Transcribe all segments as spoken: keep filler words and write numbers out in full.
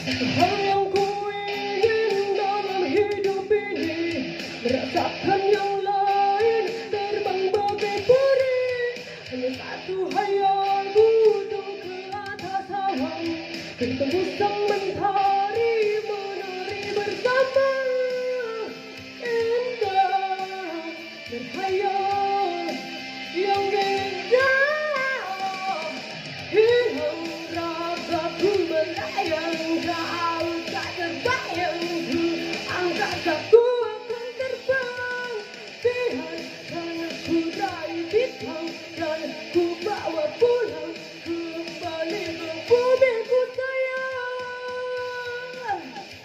Hal yang ku ingin dalam hidup ini, merasakan yang lain, terbang bagai peri. Hanya satu hayal butuh ke atas awan, bertembuskan mentari, menari bersama. Indah berhayal yang indah, hilang ragaku melayang, jauh tak terbayang, ku angkataku akan terbang. Biarkan aku raih bintang dan ku bawa pulang kembali ke bumiku sayang.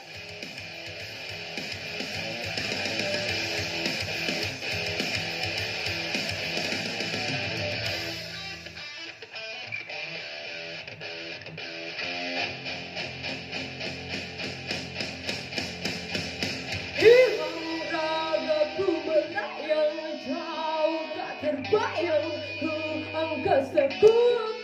Hilang ragaku melayang, jauh tak terbayang, ku angkasa ku